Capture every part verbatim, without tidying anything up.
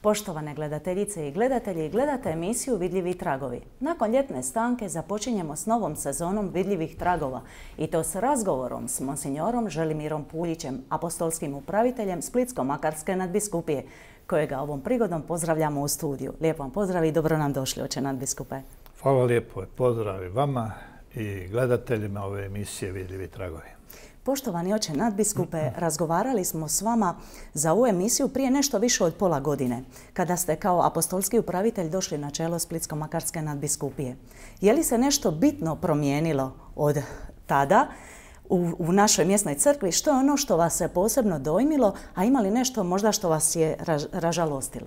Poštovane gledateljice i gledatelji, gledate emisiju Vidljivi tragovi. Nakon ljetne stanke započinjemo s novom sezonom Vidljivih tragova i to s razgovorom s monsignorom Želimirom Puljićem, apostolskim upraviteljem Splitsko-makarske nadbiskupije, kojega ovom prigodom pozdravljamo u studiju. Lijep vam pozdrav i dobro nam došli, oče nadbiskupe. Hvala lijepo, pozdrav i vama i gledateljima ove emisije Vidljivi tragovi. Poštovani oče nadbiskupe, razgovarali smo s vama za ovu emisiju prije nešto više od pola godine, kada ste kao apostolski upravitelj došli na čelo Splitsko-makarske nadbiskupije. Je li se nešto bitno promijenilo od tada u, u našoj mjesnoj crkvi? Što je ono što vas se posebno dojmilo, a ima li nešto možda što vas je raž, ražalostilo?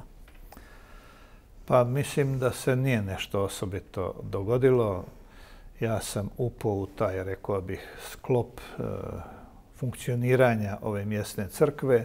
Pa mislim da se nije nešto osobito dogodilo. Ja sam upao u taj, rekao bih, sklop e, funkcioniranja ove mjesne crkve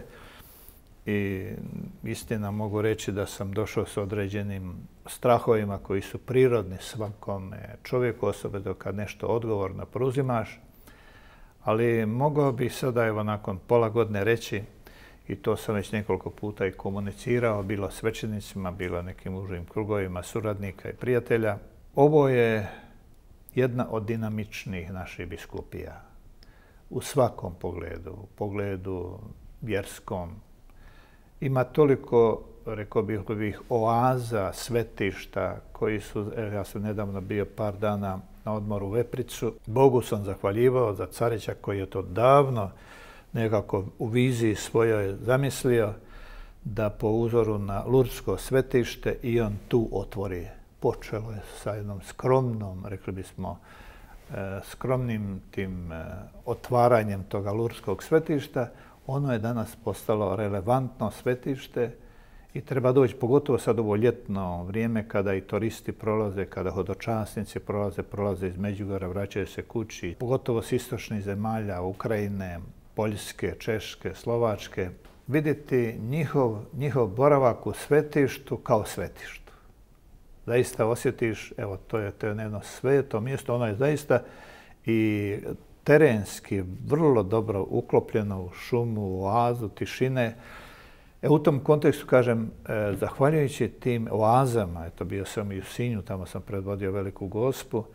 i istina mogu reći da sam došao s određenim strahovima koji su prirodni svakome čovjeku, osobito kad nešto odgovorno preuzimaš. Ali mogao bih sada, evo, nakon pola godine reći, i to sam već nekoliko puta i komunicirao, bilo svećenicima, bilo nekim užim krugovima suradnika i prijatelja. Ovo je jedna od dinamičnijih naših biskupija u svakom pogledu, u pogledu vjerskom. Ima toliko, rekao bih, oaza, svetišta koji su, ja sam nedavno bio par dana na odmoru u Vepricu. Bogu sam zahvaljivao za Carića koji je to davno nekako u viziji svojoj zamislio da po uzoru na Lurdsko svetište i on tu otvori. Počelo je sa jednom skromnom, rekli bismo, skromnim tim otvaranjem toga Lurdskog svetišta. Ono je danas postalo relevantno svetište i treba doći, pogotovo sad ovo ljetno vrijeme kada i turisti prolaze, kada hodočasnici prolaze, prolaze iz Međugorja, vraćaju se kući, pogotovo s istočnih zemalja, Ukrajine, Poljske, Češke, Slovačke, vidjeti njihov, njihov boravak u svetištu kao svetištu. Zaista osjetiš, evo, to je, to je jedno sveto mjesto, ono je zaista i terenski vrlo dobro uklopljeno u šumu, u oazu, tišine. E, u tom kontekstu, kažem, e, zahvaljujući tim oazama, eto, bio sam i u Sinju, tamo sam predvodio Veliku Gospu,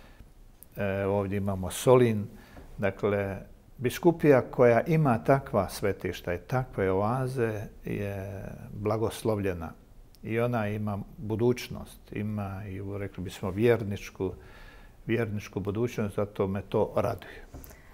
e, ovdje imamo Solin, dakle, biskupija koja ima takva svetišta i takve oaze je blagoslovljena. I ona ima budućnost, ima i, rekli bismo, vjerničku, vjerničku budućnost, zato me to raduje.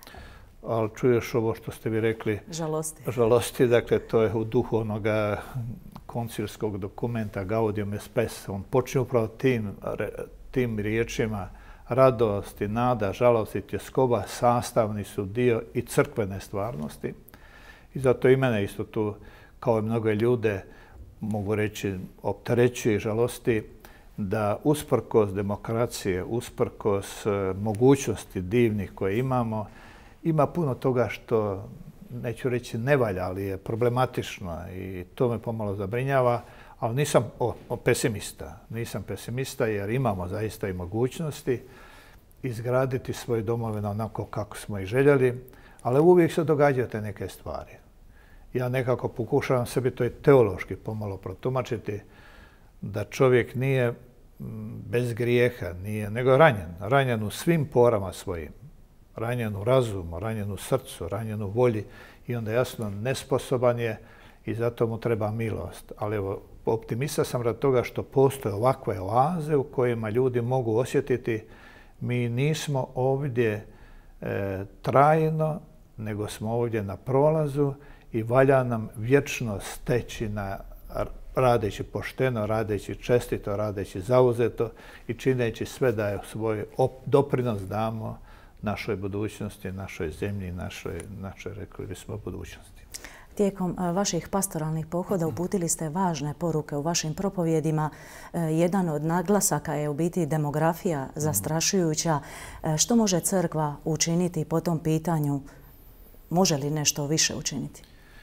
Ali čuješ ovo što ste vi rekli? Žalosti. Žalosti, dakle, to je u duhu onoga koncilskog dokumenta Gaudium et Spes. On počne upravo tim, tim riječima: radost i nada, žalost i tjeskoba sastavni su dio i crkvene stvarnosti. I zato i mene isto tu, kao i mnoge ljude, mogu reći, opterećuje i žalosti da usprkos demokracije, usprkos mogućnosti divnih koje imamo, ima puno toga što, neću reći ne valja, ali je problematično i to me pomalo zabrinjava, ali nisam o, o pesimista. Nisam pesimista jer imamo zaista i mogućnosti izgraditi svoje domove onako kako smo i željeli, ali uvijek se događaju te neke stvari. Ja nekako pokušavam sebi to i teološki pomalo protumačiti, da čovjek nije bez grijeha, nije, nego ranjen. Ranjen u svim porama svojim. Ranjen u razumu, ranjen u srcu, ranjen u volji i onda jasno nesposoban je i zato mu treba milost. Ali evo, optimista sam rad toga što postoje ovakve oaze u kojima ljudi mogu osjetiti mi nismo ovdje e, trajno, nego smo ovdje na prolazu i valja nam vječno steći na, radeći pošteno, radeći čestito, radeći zauzeto i čineći sve da je svoj doprinos damo našoj budućnosti, našoj zemlji, našoj, našoj, rekli bismo, budućnosti. Tijekom vaših pastoralnih pohoda uputili ste važne poruke u vašim propovjedima. Jedan od naglasaka je u biti demografija zastrašujuća. Što može crkva učiniti po tom pitanju? Može li nešto više učiniti?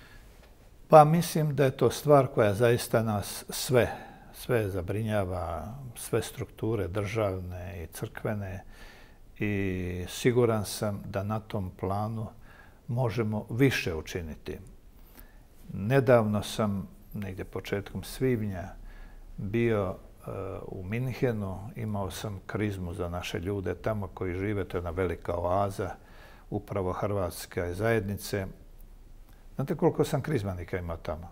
Pa mislim da je to stvar koja zaista nas sve, sve zabrinjava, sve strukture državne i crkvene i siguran sam da na tom planu možemo više učiniti. Nedavno sam negdje početkom svibnja bio u Minhenu, imao sam krizmu za naše ljude tamo koji žive, to je jedna velika oaza, upravo hrvatske zajednice. Znate koliko sam krizmanika imao tamo?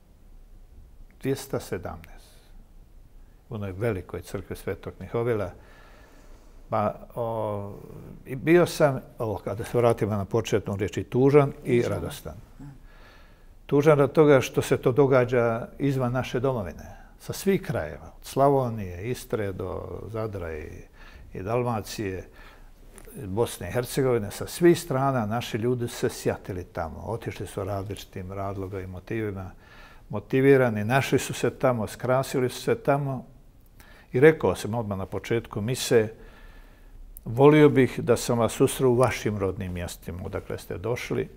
dvjesto sedamnaest. U onoj velikoj crkvi Svetog Mihovila. Pa, o, i bio sam, ovo, kada se vratimo na početnu riječi, tužan i radostan. Tužan od toga što se to događa izvan naše domovine. Sa svih krajeva, od Slavonije, Istre do Zadra i, i Dalmacije, Bosne i Hercegovine, sa svih strana naši ljudi se sjatili tamo. Otišli su različitim razlogom i motivima, motivirani, našli su se tamo, skrasili su se tamo i rekao sam odmah na početku mise, volio bih da sam vas susreo u vašim rodnim mjestima, odakle ste došli,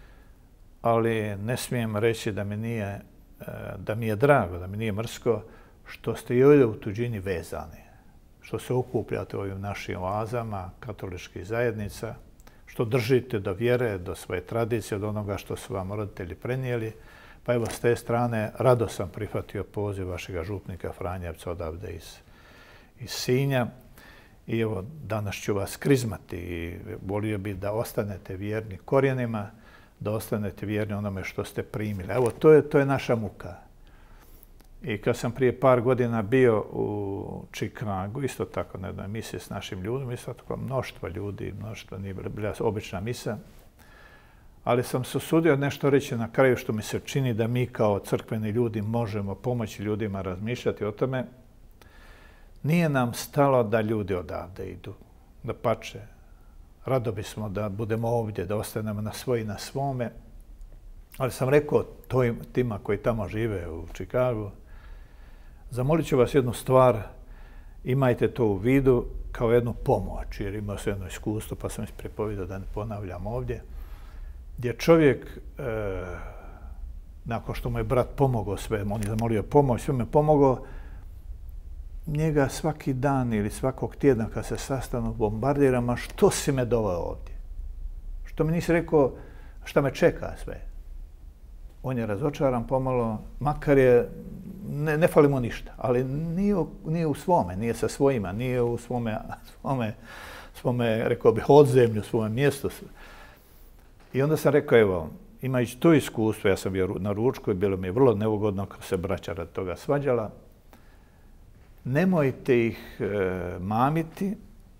ali ne smijem reći da mi nije da mi je drago, da mi nije mrsko što ste i ovdje u tuđini vezani, što se okupljate u ovim našim oazama katoličkih zajednica, što držite do vjere, do svoje tradicije, od onoga što su vam roditelji prenijeli. Pa evo, s te strane rado sam prihvatio poziv vašega župnika Franjevca odavde iz, iz Sinja. I evo, danas ću vas krizmati i volio bih da ostanete vjerni korijenima, da ostanete vjerni onome što ste primili. Evo, to je, to je naša muka. I kad sam prije par godina bio u Čikagu, isto tako na jednoj misiji s našim ljudima, isto tako mnoštvo ljudi, mnoštvo, nije bila obična misa, ali sam se usudio nešto reći na kraju što mi se čini da mi kao crkveni ljudi možemo pomoći ljudima razmišljati o tome. Nije nam stalo da ljudi odavde idu, da pače. Rado bismo da budemo ovdje, da ostanemo na svoji, na svome. Ali sam rekao tima koji tamo žive u Čikagu, zamolit ću vas jednu stvar, imajte to u vidu kao jednu pomoć, jer imao sam jedno iskustvo, pa sam isprepovijedao da ne ponavljam ovdje, gdje čovjek, e, nakon što mu je brat pomogao sve, on je zamolio pomoć, sve me pomogao, njega svaki dan ili svakog tjedna kad se sastanu bombardirama, što si me doveo ovdje? Što mi nisi rekao šta me čeka sve? On je razočaran pomalo, makar je, ne, ne fali mu ništa, ali nije, nije u svome, nije sa svojima, nije u svome, svome, svome, rekao bih, odzemlju, svome mjestu. I onda sam rekao, evo, imajući to iskustvo, ja sam bio na ručku i bilo mi je vrlo neugodno kad se braća radi toga svađala, nemojte ih e, mamiti,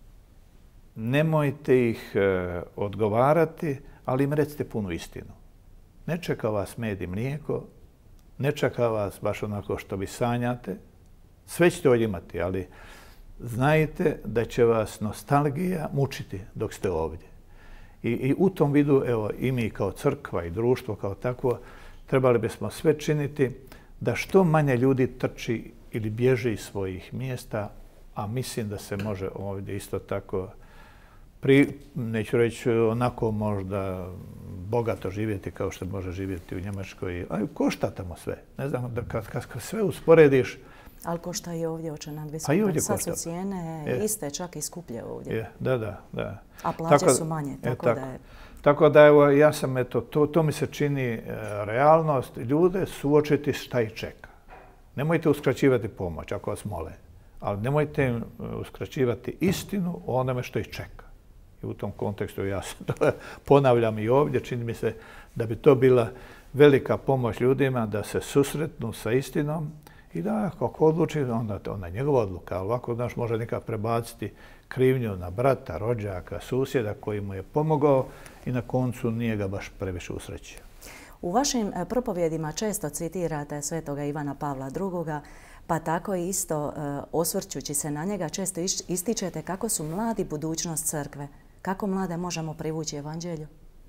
nemojte ih e, odgovarati, ali im recite punu istinu. Ne čeka vas med i mlijeko, ne čeka vas baš onako što vi sanjate. Sve ćete ovdje imati, ali znajte da će vas nostalgija mučiti dok ste ovdje. I, i u tom vidu, evo, i mi kao crkva i društvo kao takvo, trebali bismo sve činiti da što manje ljudi trči ili bježi iz svojih mjesta, a mislim da se može ovdje isto tako, pri, neću reći onako možda bogato živjeti kao što može živjeti u Njemačkoj, ali košta tamo sve. Ne znam, da kad, kad, kad sve usporediš... Ali košta i ovdje, oče nadbiskupe. Sad su cijene je. iste, čak i skuplje ovdje. Je. Da, da, da. A plaće tako, su manje, tako, je, tako da je... Tako da, evo, ja sam, eto, to, to mi se čini e, realnost. Ljude suočiti šta ih čeka. Nemojte uskraćivati pomoć, ako vas mole, ali nemojte im uskraćivati istinu o onome što ih čeka. I u tom kontekstu ja se to ponavljam i ovdje, čini mi se da bi to bila velika pomoć ljudima da se susretnu sa istinom i da ako odluči, onda ona je njegova odluka, ali ovako znaš, može nekak prebaciti krivnju na brata, rođaka, susjeda koji mu je pomogao i na koncu nije ga baš previše usrećio. U vašim propovjedima često citirate svetoga Ivana Pavla drugoga, pa tako i isto osvrćući se na njega često ističete kako su mladi budućnost crkve. Kako mlade možemo privući evanđelju?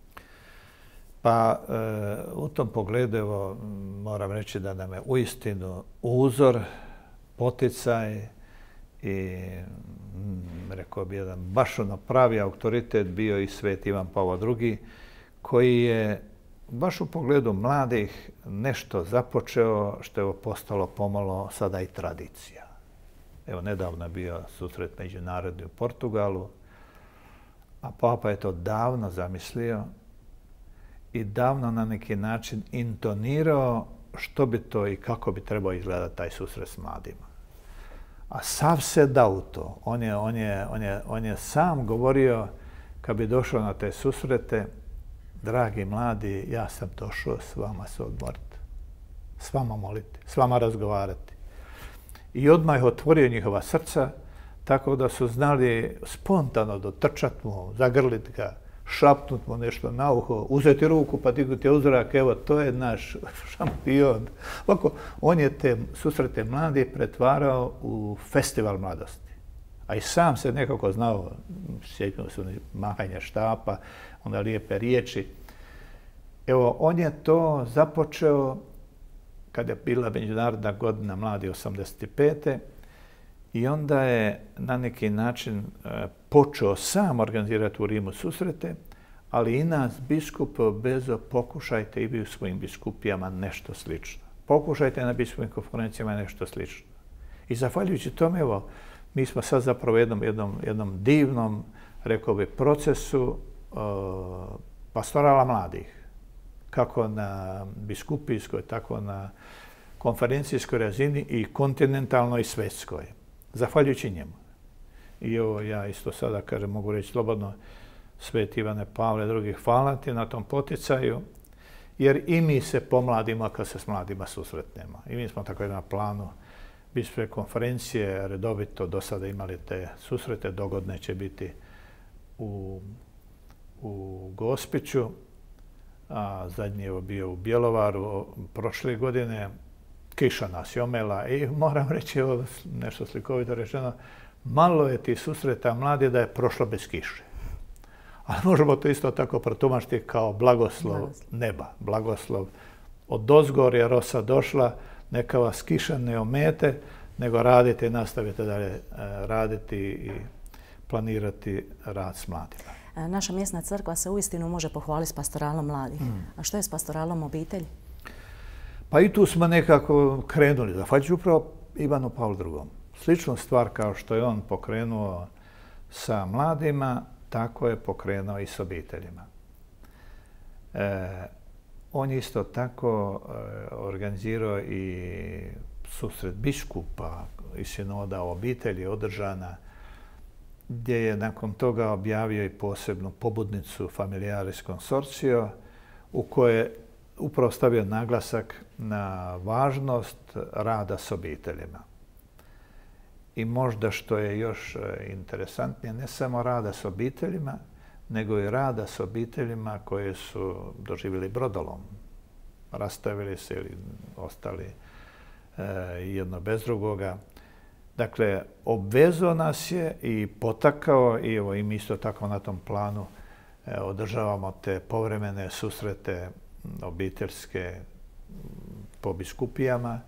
Pa u tom pogledu evo, moram reći da nam je uistinu uzor, poticaj i rekao bi jedan baš ono pravi autoritet bio i sveti Ivan Pavao drugi koji je baš u pogledu mladih nešto započeo što je postalo pomalo sada i tradicija. Evo, nedavno je bio susret međunarodni u Portugalu, a Papa je to davno zamislio i davno na neki način intonirao što bi to i kako bi trebao izgledati taj susret s mladima. A sav se dao u to. On je, on je, on je, on je sam govorio, kad bi došao na te susrete, dragi mladi, ja sam došao s vama se odmoriti, s vama moliti, s vama razgovarati. I odmah je otvorio njihova srca, tako da su znali spontano dotrčati mu, zagrliti ga, šapnut mu nešto na uho, uzeti ruku pa dignuti uzrak, evo, to je naš šampion. Ovako, on je te susrete mladi pretvarao u festival mladosti. A i sam se nekako znao, sjetio se mahanja štapa, onda lijepe riječi. Evo, on je to započeo kada je bila Međunarodna godina mladi osamdeset pete. I onda je na neki način počeo sam organizirati u Rimu susrete, ali i nas biskupe obvezao, pokušajte i vi u svojim biskupijama nešto slično. Pokušajte na biskupim konferencijama nešto slično. I zahvaljujući tome, evo, mi smo sad zapravo jednom, jednom, jednom divnom, rekao bi, procesu uh, pastorala mladih. Kako na biskupijskoj, tako na konferencijskoj razini i kontinentalnoj i svjetskoj. Zahvaljujući njemu. I ovo ja isto sada, kažem, mogu reći slobodno, Sveti Ivane Pavle drugi, hvala ti na tom poticaju, jer i mi se pomladimo kad se s mladima susretnemo. I mi smo tako na planu biskupske konferencije redovito do sada imali te susrete, dogodne će biti u, u Gospiću, a zadnji je bio u Bjelovaru prošle godine. Kiša nas je omela i moram reći, evo, nešto slikovito rečeno, malo je ti susreta mladi da je prošlo bez kiše. Ali možemo to isto tako protumačiti kao blagoslov, blagoslov neba. Blagoslov od dozgor je rosa došla, neka vas kiša ne omete, nego radite i nastavite dalje raditi i planirati rad s mladima. Naša mjesna crkva se uistinu može pohvaliti s pastoralom mladih. Mm. A što je s pastoralom obitelji? Pa i tu smo nekako krenuli, zahvaljujući upravo Ivanu Pavlu drugom. Sličnu stvar kao što je on pokrenuo sa mladima, tako je pokrenuo i s obiteljima. E, on je isto tako e, organizirao i susret biskupa i sinoda obitelji održana, gdje je nakon toga objavio i posebnu pobudnicu Familiaris Consortio, u kojoj upravo stavio naglasak na važnost rada s obiteljima. I možda što je još interesantnije, ne samo rada s obiteljima, nego i rada s obiteljima koje su doživjeli brodolom. Rastavili se ili ostali e, jedno bez drugoga. Dakle, obvezao nas je i potakao, i, evo, i mi isto tako na tom planu e, održavamo te povremene susrete obiteljske po biskupijama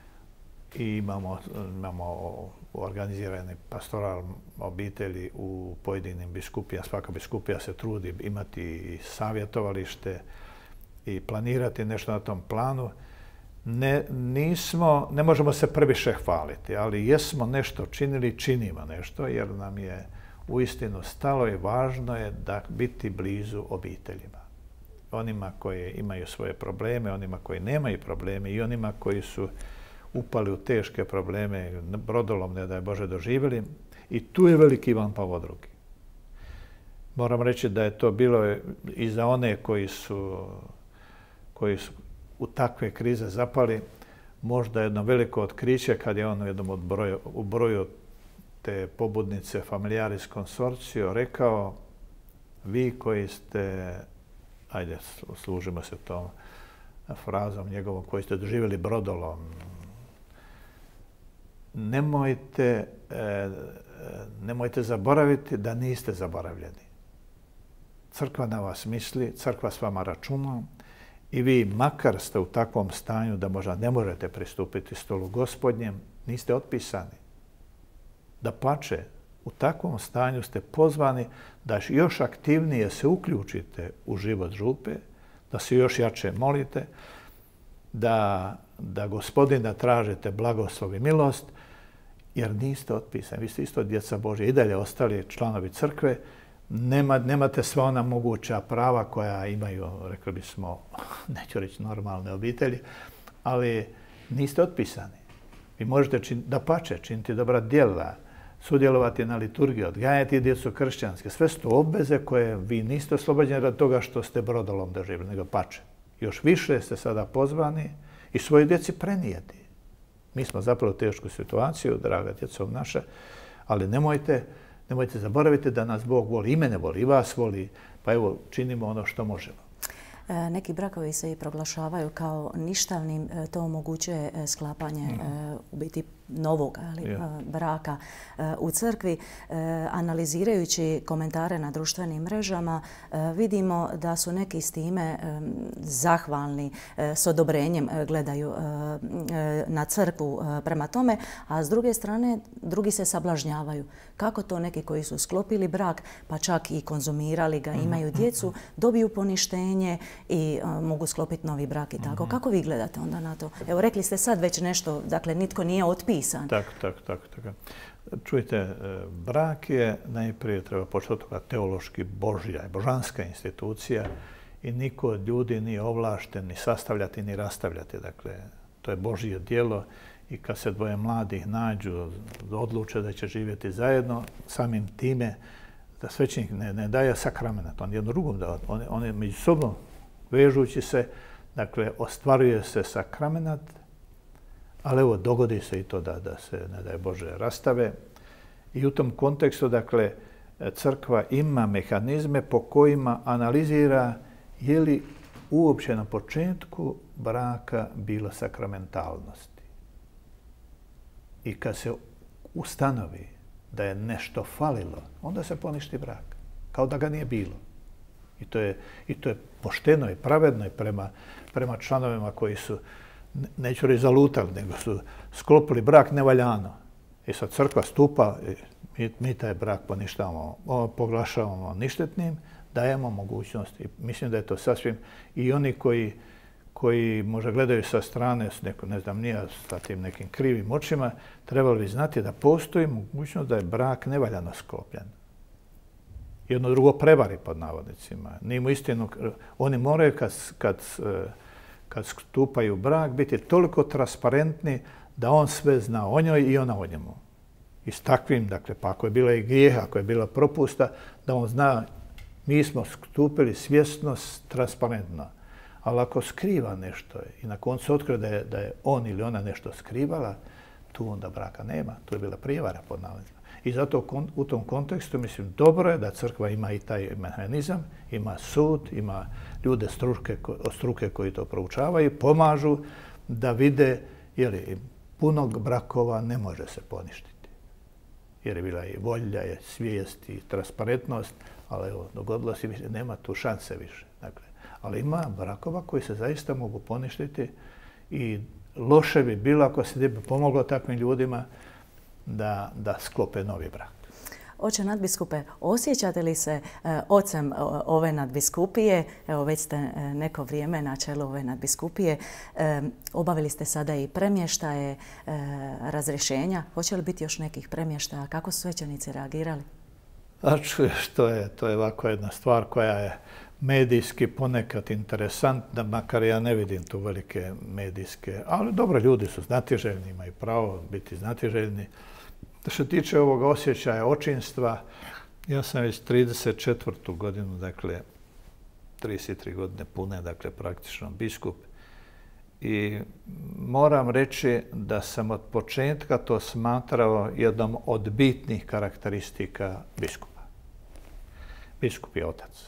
i imamo, imamo organizirane pastoral obitelji u pojedinim biskupijama. Svaka biskupija se trudi imati i savjetovalište i planirati nešto na tom planu. Ne, nismo, ne možemo se previše hvaliti, ali jesmo nešto činili, činimo nešto, jer nam je uistinu stalo i važno je da biti blizu obiteljima. Onima koji imaju svoje probleme, onima koji nemaju probleme i onima koji su upali u teške probleme, brodolom, ne daj Bože, doživjeli. I tu je veliki Ivan Pavao drugi. Moram reći da je to bilo i za one koji su, koji su u takve krize zapali, možda jedno veliko otkriće kad je on u jednom od broju, u broju te pobudnice Familiaris Consortio rekao: vi koji ste, ajde, služimo se tom frazom njegovom, koji ste doživjeli brodolom, nemojte, e, nemojte zaboraviti da niste zaboravljeni. Crkva na vas misli, crkva s vama računa i vi, makar ste u takvom stanju da možda ne možete pristupiti stolu Gospodnjem, niste otpisani. Dapače, u takvom stanju ste pozvani da još aktivnije se uključite u život župe, da se još jače molite, da, da Gospodina tražite blagoslov i milost, jer niste otpisani. Vi ste isto djeca Božja i dalje ostali članovi crkve. Nema, nemate sva ona moguća prava koja imaju, rekli bismo, neću reći normalne obitelji, ali niste otpisani. Vi možete čin, da pače, činiti dobra djela, sudjelovati na liturgiji, odgajati djecu kršćanske. Sve su to obveze koje vi niste oslobođeni radi toga što ste brodolom doživjeli, nego pače. Još više ste sada pozvani i svoje djeci prenijeti. Mi smo zapravo u tešku situaciju, draga djeco naša, ali nemojte, nemojte zaboraviti da nas Bog voli. I mene voli, i vas voli. Pa evo, činimo ono što možemo. Neki brakovi se i proglašavaju kao ništavnim, to omogućuje sklapanje mm. u biti novog ali, yeah. braka u crkvi. Analizirajući komentare na društvenim mrežama vidimo da su neki s time zahvalni, s odobrenjem gledaju na crkvu prema tome, a s druge strane drugi se sablažnjavaju. Kako to neki koji su sklopili brak pa čak i konzumirali ga, imaju djecu, dobiju poništenje i mogu sklopiti novi brak i tako. Kako vi gledate onda na to? Evo, rekli ste sad već nešto, dakle nitko nije otpisan. Tako, tako, tako. tako. Čujte, brak je najprije, treba početi od toga, teološki božja, božanska institucija i niko od ljudi nije ovlašten ni sastavljati ni rastavljati. Dakle, to je Božje djelo i kad se dvoje mladih nađu, odluče da će živjeti zajedno, samim time da svećenik ne, ne daje sakramenat, on jedno drugom da on, on je međusobno vežući se, dakle, ostvaruje se sakramenat, ali evo, dogodi se i to da, da se, ne daj Bože, rastave. I u tom kontekstu, dakle, crkva ima mehanizme po kojima analizira je li uopće na početku braka bilo sakramentalnosti. I kad se ustanovi da je nešto falilo, onda se poništi brak, kao da ga nije bilo. I to je, i to je pošteno i pravedno i prema, prema članovima koji su, neću reći zalutali, nego su sklopili brak nevaljano. I sad crkva stupa, mi, mi taj brak poništavamo, proglašavamo ništetnim, dajemo mogućnost. I mislim da je to sasvim i oni koji, koji možda gledaju sa strane s neko, ne znam, nije sa tim nekim krivim očima, trebali bi znati da postoji mogućnost da je brak nevaljano sklopljen. Jedno drugo prevari pod navodnicima. Nije mu istinu, oni moraju kad, kad, kad stupaju u brak biti toliko transparentni da on sve zna o njoj i ona o njemu. I s takvim, dakle, pa ako je bila i grijeha, ako je bila propusta, da on zna, mi smo stupili svjesno, transparentno. Ali ako skriva nešto i na koncu otkrije da je, da je on ili ona nešto skrivala, tu onda braka nema. Tu je bila prijevara pod navodnicima. I zato u tom kontekstu, mislim, dobro je da crkva ima i taj mehanizam, ima sud, ima ljude struke, struke koji to proučavaju, pomažu da vide, jer punog brakova ne može se poništiti. Jer je bila i volja, je svijest i transparentnost, ali evo, dogodilo se više, nema tu šanse više. Dakle, ali ima brakova koji se zaista mogu poništiti i loše bi bilo ako se ne bi pomoglo takvim ljudima da, da sklope novi brak. Oče nadbiskupe, osjećate li se e, ocem ove nadbiskupije? Evo, već ste e, neko vrijeme na čelu ove nadbiskupije. E, obavili ste sada i premještaje, e, razrješenja. Hoće li biti još nekih premještaja? Kako su svećenici reagirali? A čuješ, to je, to je ovako jedna stvar koja je medijski ponekad interesantna, makar ja ne vidim tu velike medijske, ali dobro, ljudi su znatiželjni, imaju pravo biti znatiželjni. Što se tiče ovog osjećaja očinstva, ja sam već trideset četvrtu godinu, dakle, trideset tri godine pune, dakle, praktično biskup. I moram reći da sam od početka to smatrao jednom od bitnih karakteristika biskupa. Biskup je otac.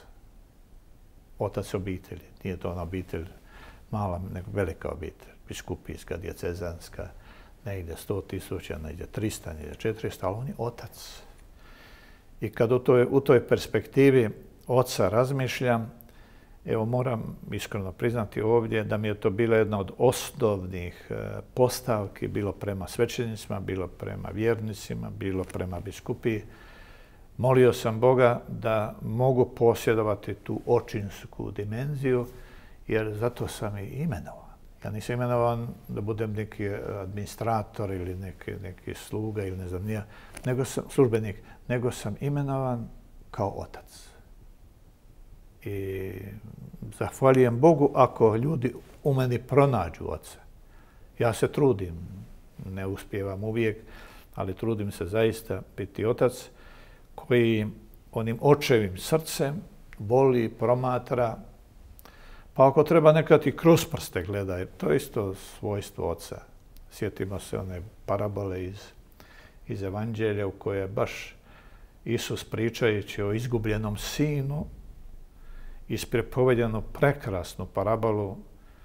Otac obitelji. Nije to ona obitelj mala, nego velika obitelj. Biskupijska, dijecezanska, negdje sto tisuća, negdje trista, negdje četiristo, ali on je otac. I kad u toj, u toj perspektivi oca razmišljam, evo moram iskreno priznati ovdje da mi je to bila jedna od osnovnih postavki, bilo prema svećenicima, bilo prema vjernicima, bilo prema biskupiji. Molio sam Boga da mogu posjedovati tu očinsku dimenziju, jer zato sam i imenovan. Ja nisam imenovan da budem neki administrator ili neki, neki sluga ili ne znam nija, nego sam službenik, nego sam imenovan kao otac. I zahvaljujem Bogu ako ljudi u meni pronađu oca. Ja se trudim, ne uspijevam uvijek, ali trudim se zaista biti otac koji onim očevim srcem voli, promatra, pa ako treba nekad i kroz prste gleda, jer to je isto svojstvo oca. Sjetimo se one parabole iz, iz Evanđelja u koje je baš Isus pričajući o izgubljenom sinu isprepovedenu prekrasnu parabolu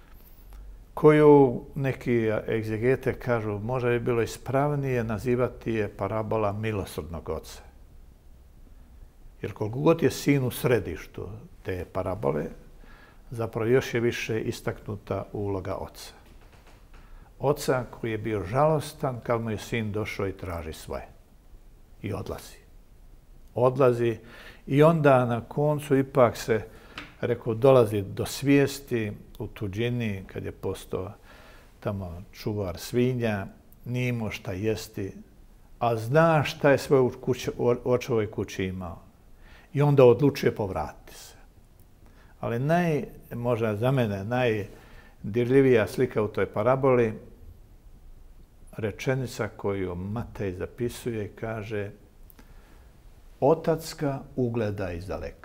koju neki egzegete kažu možda bi bilo ispravnije nazivati je parabola milosrdnog oca. Jer koliko god je sin u središtu te parabole, zapravo još je više istaknuta uloga oca. Oca koji je bio žalostan kad mu je sin došao i traži svoje. I odlazi. Odlazi i onda na koncu ipak se, rekao, dolazi do svijesti u tuđini kad je postao tamo čuvar svinja, nije imao šta jesti, a zna šta je sve u očevoj kući imao. I onda odlučuje povratiti se. Ali naj, možda za mene najdirljivija slika u toj paraboli, rečenica koju Matej zapisuje, kaže otac ga ugleda izdaleka.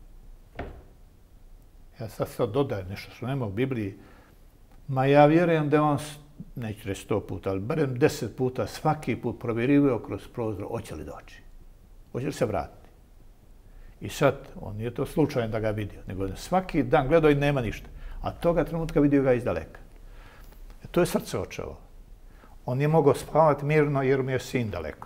Ja sad sad dodajem nešto što nema u Bibliji, ma ja vjerujem da on, neću reći sto puta, ali barem deset puta svaki put provjerivao kroz prozor, hoće li doći, hoće li se vratiti. I sad, on nije to slučajno da ga vidio, nego svaki dan gledao i nema ništa. A toga trenutka vidio ga izdaleka. E, to je srce očevo. On nije mogao spavati mirno jer mu je sin daleko.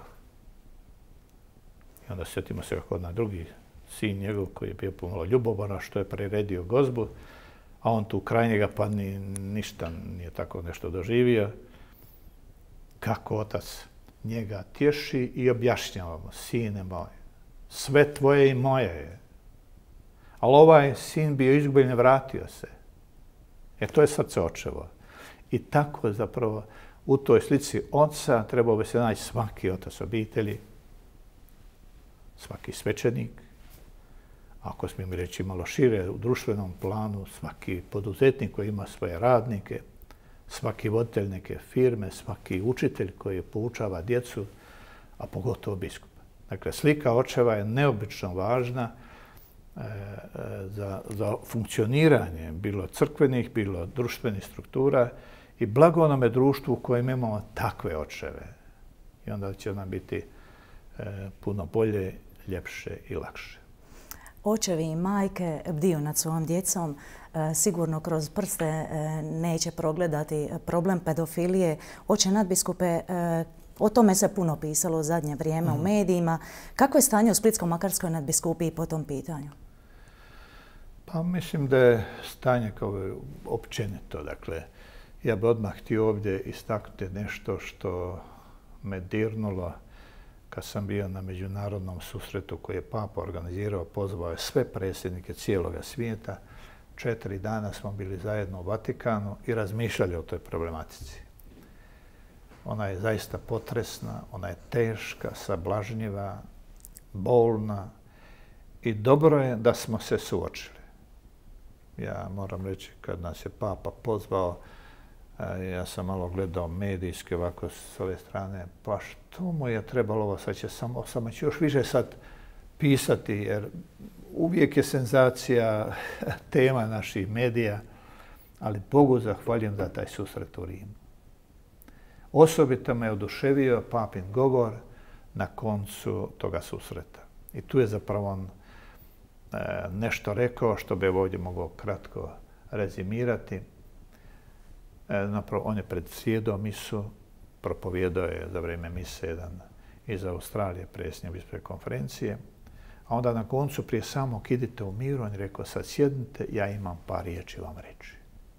I onda sjetimo se kako na drugi sin njegov koji je bio pomalo ljubomoran što je priredio gozbu, a on tu kraj njega pa ni, ništa nije tako nešto doživio. Kako otac njega tješi i objašnjava mu, sine moj, sve tvoje i moje je. Ali ovaj sin bio izgubljen i vratio se. E to je srce očevo. I tako zapravo u toj slici oca trebao bi se naći svaki otac obitelji, svaki svećenik, ako smijem reći malo šire u društvenom planu, svaki poduzetnik koji ima svoje radnike, svaki voditelj neke firme, svaki učitelj koji poučava djecu, a pogotovo biskup. Dakle, slika očeva je neobično važna e, za, za funkcioniranje bilo crkvenih, bilo društvenih struktura i blago onome društvu u kojem imamo takve očeve. I onda će nam biti e, puno bolje, ljepše i lakše. Očevi i majke bdiju nad svojom djecom, sigurno kroz prste neće progledati problem pedofilije. Oče nadbiskupe, o tome se puno pisalo u zadnje vrijeme mm. u medijima. Kako je stanje u Splitsko-makarskoj nadbiskupiji po tom pitanju? Pa mislim da je stanje kao općenito. Dakle, ja bih odmah htio ovdje istaknuti nešto što me dirnulo kad sam bio na međunarodnom susretu koji je Papa organizirao, pozvao je sve predsjednike cijeloga svijeta. Četiri dana smo bili zajedno u Vatikanu i razmišljali o toj problematici. Ona je zaista potresna, ona je teška, sablažnjiva, bolna i dobro je da smo se suočili. Ja moram reći, kad nas je Papa pozvao, ja sam malo gledao medijski ovako s ove strane, pa što mu je trebalo ovo, sad će samo, samo će još više sad pisati, jer uvijek je senzacija tema naših medija, ali Bogu zahvaljujem za taj susret u Rimu. Osobito me oduševio papin govor na koncu toga susreta. I tu je zapravo on e, nešto rekao što bi ovdje mogao kratko rezimirati. Napravo, on je predsjedao misu, propovijedao je za vrijeme mise jedan iz Australije, predsjednik biskupske konferencije, a onda na koncu prije samog idite u miru, on je rekao sad sjednite, ja imam par riječi vam reći.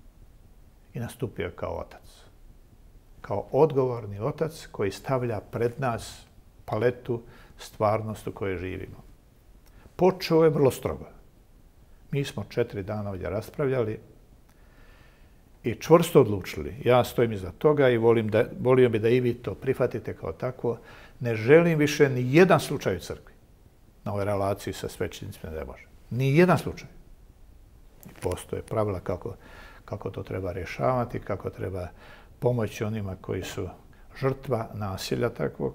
I nastupio je kao otac. Kao odgovorni otac koji stavlja pred nas paletu stvarnost u kojoj živimo. Počeo je vrlo strogo. Mi smo četiri dana ovdje raspravljali i čvrsto odlučili. Ja stojim iza toga i volim da, volio bi da i vi to prihvatite kao tako. Ne želim više ni jedan slučaj u crkvi na ovoj relaciji sa svećenicima da može. Ni jedan slučaj. I postoje pravila kako, kako to treba rješavati, kako treba pomoći onima koji su žrtva nasilja takvog.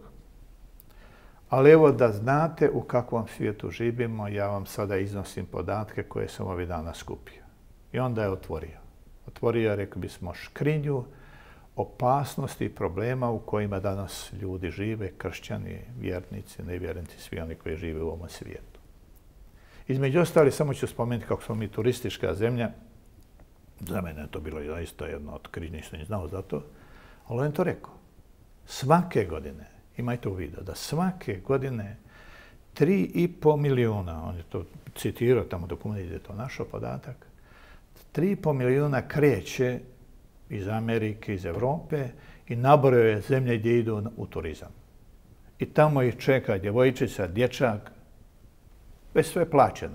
Ali evo da znate u kakvom svijetu živimo, ja vam sada iznosim podatke koje sam ovih dana skupio. I onda je otvorio. Otvorio, rekli bismo, škrinju opasnosti i problema u kojima danas ljudi žive, kršćani, vjernici, nevjernici, svi oni koji žive u ovom svijetu. Između ostali, samo ću spomenuti kako smo mi turistička zemlja. Za mene je to bilo zaista jedno otkriće, nisam ni znao za to, ali on je to rekao. Svake godine, imajte u vidu, da svake godine tri i po milijuna, on je to citirao tamo dokument, je to našao podatak, tri i po milijuna kreće iz Amerike, iz Evrope i nabrojao je zemlje gdje idu u turizam. I tamo ih čeka djevojčica, dječak, već sve plaćeno.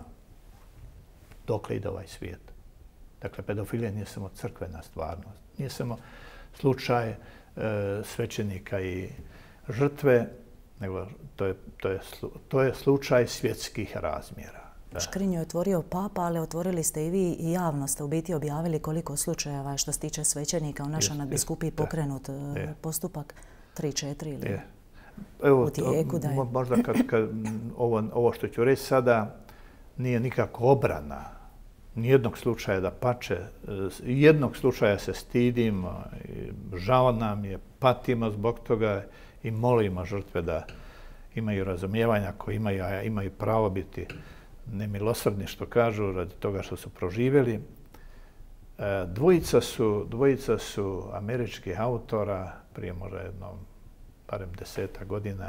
Dokle ide ovaj svijet? Dakle, pedofilija nije samo crkvena stvarnost, nije samo slučaj e, svećenika i žrtve, nego to je, to je, to je slučaj svjetskih razmjera. Da. Škrinju je otvorio Papa, ali otvorili ste i vi i javno ste u biti objavili koliko slučajeva što se tiče svećenika u našoj nadbiskupiji pokrenut je. Postupak tri četiri ili je. Evo, u tijeku. Da je. Možda kad, kad ovo, ovo što ću reći sada nije nikako obrana nijednog slučaja, da pače. Jednog slučaja se stidimo, žao nam je, patimo zbog toga i molimo žrtve da imaju razumijevanja, koji imaju, a imaju pravo biti nemilosrdni, što kažu, radi toga što su proživjeli. Dvojica su, dvojica su američkih autora, prije možda jedno, barem deseta godina,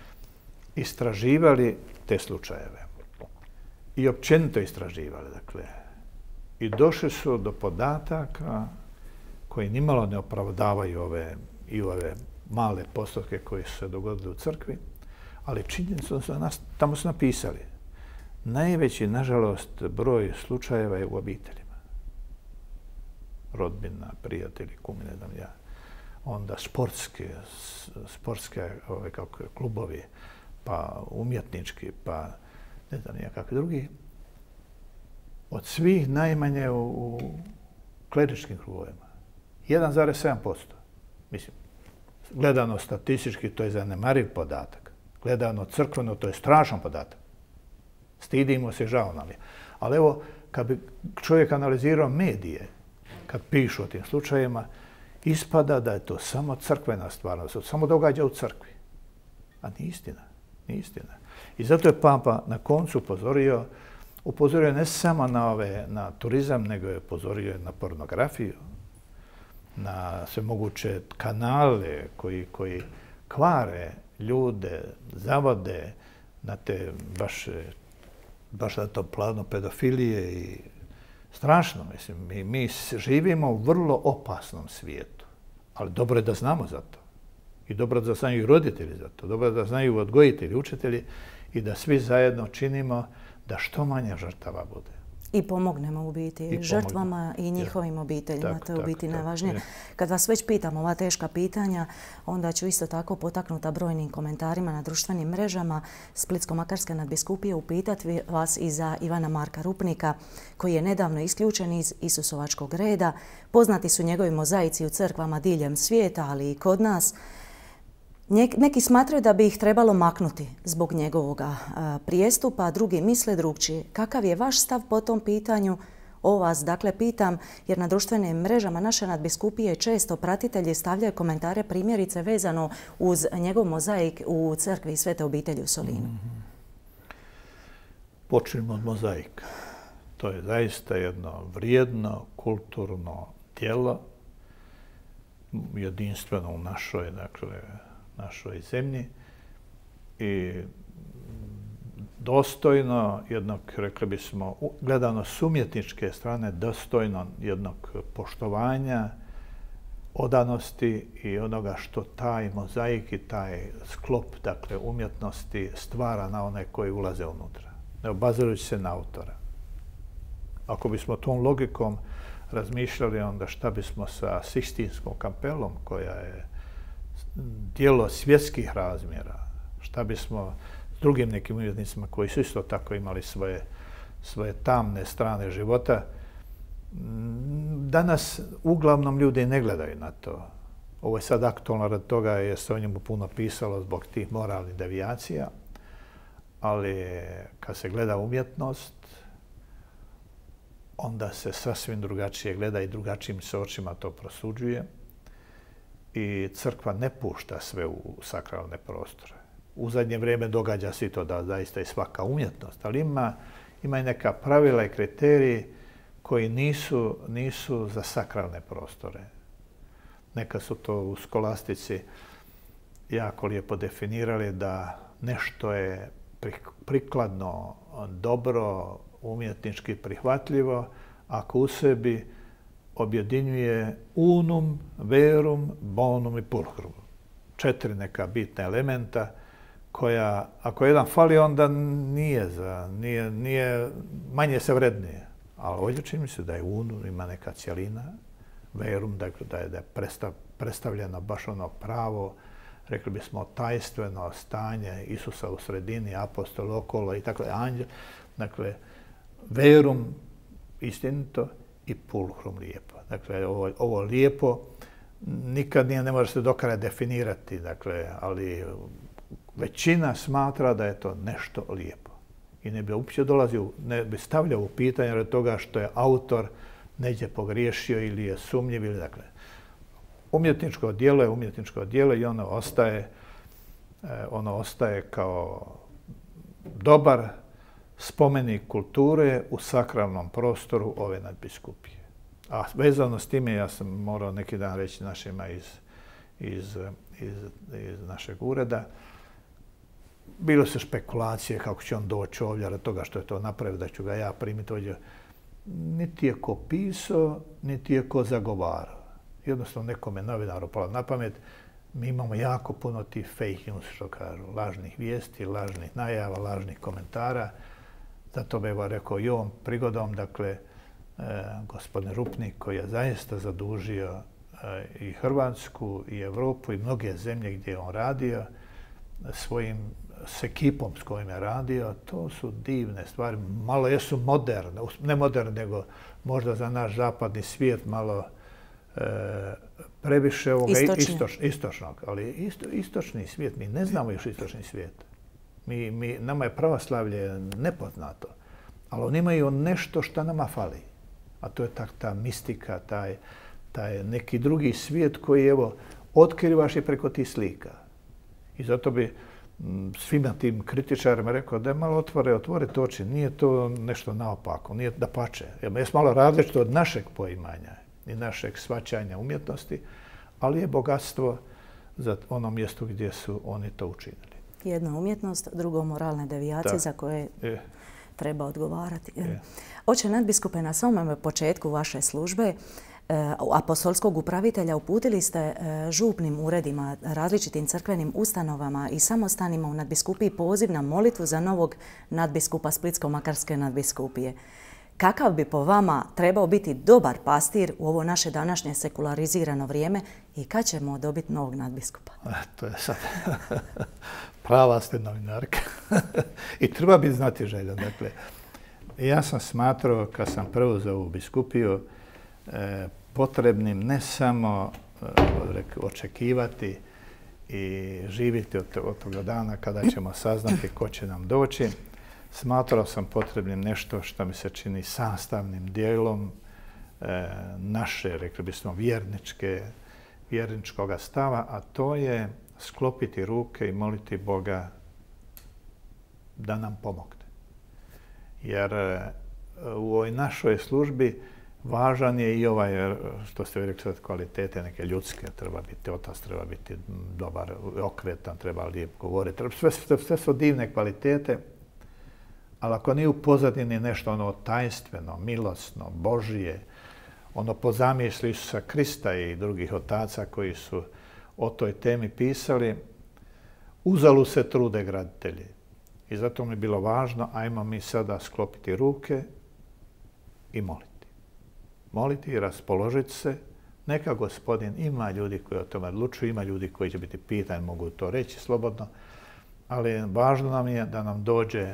istraživali te slučajeve. I općenito istraživali, dakle. I došli su do podataka koji nimalo ne opravdavaju ove, i ove male postotke koji su se dogodili u crkvi, ali činjenica su nas, tamo su napisali. Najveći, nažalost, broj slučajeva je u obiteljima. Rodbina, prijatelji, kumi, ne znam ja. Onda sportske, sportske ove, kako, klubovi, pa umjetnički, pa ne znam ja kakvi drugi. Od svih najmanje u, u kleričkim krugovima. jedan zarez sedam posto. Mislim, gledano statistički to je zanemariv podatak. Gledano crkveno to je strašan podatak. Stidimo se, žao nam je. Ali evo, kad bi čovjek analizirao medije, kad pišu o tim slučajevima, ispada da je to samo crkvena stvarnost, da se samo događa u crkvi. A nije istina, nije istina. I zato je Papa na koncu upozorio, upozorio ne samo na, ove, na turizam, nego je upozorio na pornografiju, na sve moguće kanale koji, koji kvare ljude, zavode na te baš, baš na to plano pedofilije i strašno, mislim. Mi, mi živimo u vrlo opasnom svijetu, ali dobro je da znamo za to. I dobro da znaju i roditelji za to, dobro da znaju odgojitelji, učitelji i da svi zajedno činimo da što manje žrtava bude. I pomognemo u biti I žrtvama i njihovim obiteljima. Tak, to je u biti tak, najvažnije. Tak, kad vas već pitam ova teška pitanja, onda ću isto tako potaknuta brojnim komentarima na društvenim mrežama Splitsko-makarske nadbiskupije upitati vas i za Ivana Marka Rupnika, koji je nedavno isključen iz Isusovačkog reda. Poznati su njegovi mozaici u crkvama diljem svijeta, ali i kod nas. Neki smatraju da bi ih trebalo maknuti zbog njegovog prijestupa, drugi misle drugčije. Kakav je vaš stav po tom pitanju? O vas, dakle, pitam, jer na društvenim mrežama naše nadbiskupije često pratitelji stavljaju komentare primjerice vezano uz njegov mozaik u crkvi Svete obitelji u Solinu. Počnimo od mozaika. To je zaista jedno vrijedno, kulturno djelo, jedinstveno u našoj, dakle, našoj zemlji i dostojno jednog, rekli bismo, gledano s umjetničke strane, dostojno jednog poštovanja, odanosti i onoga što taj mozaik i taj sklop, dakle, umjetnosti stvara na one koji ulaze unutra, ne obazirujući se na autora. Ako bismo tom logikom razmišljali, onda šta bismo sa Sikstinskom kapelom, koja je djelo svjetskih razmjera, šta bismo s drugim nekim umjetnicima koji su isto tako imali svoje, svoje tamne strane života. Danas uglavnom ljudi ne gledaju na to. Ovo je sad aktualno rad toga jer se o njemu puno pisalo zbog tih moralnih devijacija, ali kad se gleda umjetnost, onda se sasvim drugačije gleda i drugačijim se očima to prosuđuje i crkva ne pušta sve u sakralne prostore. U zadnje vrijeme događa se i to da zaista je svaka umjetnost, ali ima, ima i neka pravila i kriteriji koji nisu, nisu za sakralne prostore. Neka su to u skolastici jako lijepo definirali da nešto je prikladno, dobro, umjetnički prihvatljivo, ako u sebi objedinjuje unum, verum, bonum i pulchrum. Četiri neka bitna elementa koja, ako jedan fali, onda nije, za, nije, nije manje se vrednije. Ali ovdje čini mi se da je unum, ima neka cjelina, verum, dakle, da je, da je predstav, predstavljeno baš ono pravo, rekli bismo tajstveno stanje Isusa u sredini, apostol okolo i tako, anđel. Dakle, verum istinito i pulchrum lijepo. Dakle, ovo, ovo lijepo nikad nije, ne može se do kraja definirati, dakle, ali većina smatra da je to nešto lijepo. I ne bi uopće dolazio, ne bi stavljao u pitanje radi toga što je autor neđe pogriješio ili je sumnjiv ili dakle. Umjetničko djelo je umjetničko djelo i ono ostaje, ono ostaje kao dobar spomenik kulture u sakralnom prostoru ove nadbiskupije. A vezano s time ja sam morao neki dan reći našima iz, iz, iz, iz našeg ureda. Bilo su špekulacije kako će on doći ovdje radi toga što je to napravio, da ću ga ja primiti ovdje. Niti je ko pisao, niti je ko zagovarao. Jednostavno nekome novinaru palo na pamet. Mi imamo jako puno tih fake news, što kažu, lažnih vijesti, lažnih najava, lažnih komentara. Zato bih evo rekao i ovom prigodom, dakle, e, gospodin Rupnik koji je zaista zadužio e, i Hrvatsku i Europu i mnoge zemlje gdje je on radio, svojim s ekipom s kojim je radio, to su divne stvari. Malo jesu moderne, ne moderne, nego možda za naš zapadni svijet malo e, previše ovoga istoč, istočnog. Ali isto, istočni svijet, mi ne znamo još istočni svijet. Mi, mi, nama je pravoslavlje nepoznato, ali oni imaju nešto što nama fali. A to je ta, ta mistika, taj, taj neki drugi svijet koji, evo, otkrivaš i preko tih slika. I zato bi svima tim kritičarima rekao da je malo otvore, otvorite oči. Nije to nešto naopako, nije da pače. Je malo različito od našeg poimanja i našeg shvaćanja umjetnosti, ali je bogatstvo za ono mjesto gdje su oni to učinili. Jedno umjetnost, drugo moralne devijacije da. Za koje je. Treba odgovarati. Je. Oče nadbiskupe, na samom početku vaše službe apostolskog upravitelja uputili ste župnim uredima, različitim crkvenim ustanovama i samostanima u nadbiskupiji poziv na molitvu za novog nadbiskupa Splitsko-makarske nadbiskupije. Kakav bi po vama trebao biti dobar pastir u ovo naše današnje sekularizirano vrijeme i kad ćemo dobiti novog nadbiskupa? To je sad prava ste novinarka. I treba biti znati želja. Dakle, ja sam smatrao kad sam preuzeo ovu biskupiju e, potrebnim ne samo e, očekivati i živjeti od, od toga dana kada ćemo saznati ko će nam doći. Smatrao sam potrebnim nešto što mi se čini sastavnim dijelom e, naše, rekli bismo, vjerničke, vjerničkoga stava, a to je sklopiti ruke i moliti Boga da nam pomogne. Jer e, u ovoj našoj službi važan je i ovaj, što ste vi rekli sad, kvalitete neke ljudske. Treba biti otac, treba biti dobar, okretan, treba lijepo govoriti. Sve, sve, sve su divne kvalitete. Ali ako nije u pozadini nešto ono tajstveno, milosno, Božije, ono po zamisli Isusa Krista i drugih otaca koji su o toj temi pisali, uzalud se trude graditelji. I zato mi je bilo važno, ajmo mi sada sklopiti ruke i moliti. Moliti i raspoložiti se. Neka Gospodin ima ljudi koji o tome odlučuju, ima ljudi koji će biti pitani, mogu to reći slobodno, ali važno nam je da nam dođe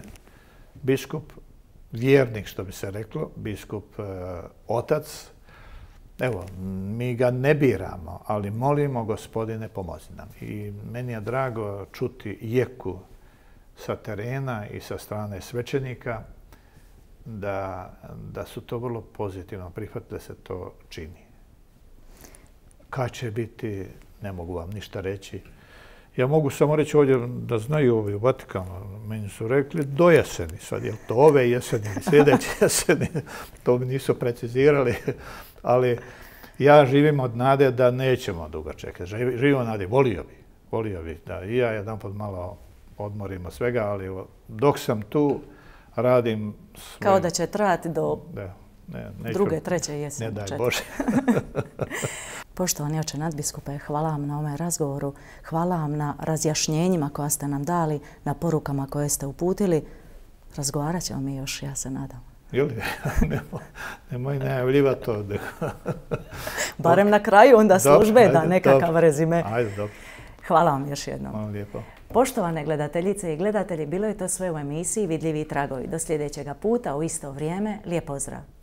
biskup, vjernik što bi se reklo, biskup e, otac, evo, mi ga ne biramo, ali molimo, Gospodine, pomozi nam. I meni je drago čuti jeku sa terena i sa strane svećenika da, da su to vrlo pozitivno prihvatili da se to čini. Kad će biti, ne mogu vam ništa reći. Ja mogu samo reći ovdje da znaju ovi u Vatikanu. Meni su rekli do jeseni. Sad je to ove jeseni ili sljedeće jeseni. To mi nisu precizirali. Ali ja živim od nade da nećemo dugo čekati. Živim od nade. Volio bi. Volio bi da i ja jedanput malo odmorim od svega, ali dok sam tu radim svoj... Kao da će trajati do da, ne, neću... druge, treće jeseni. Ne daj Bože. Poštovani oče nadbiskupe, hvala vam na ovom razgovoru, hvala vam na razjašnjenjima koja ste nam dali, na porukama koje ste uputili. Razgovarat ćemo mi još, ja se nadam. Ili? Nemoj, nemoj najavljivati to. Barem na kraju onda službe ajde, da nekakav dobro. rezime. Ajde, dobro. Hvala vam još jednom. Hvala lijepo. Poštovane gledateljice i gledatelji, bilo je to sve u emisiji Vidljivi tragovi. Do sljedećega puta u isto vrijeme. Lijep pozdrav!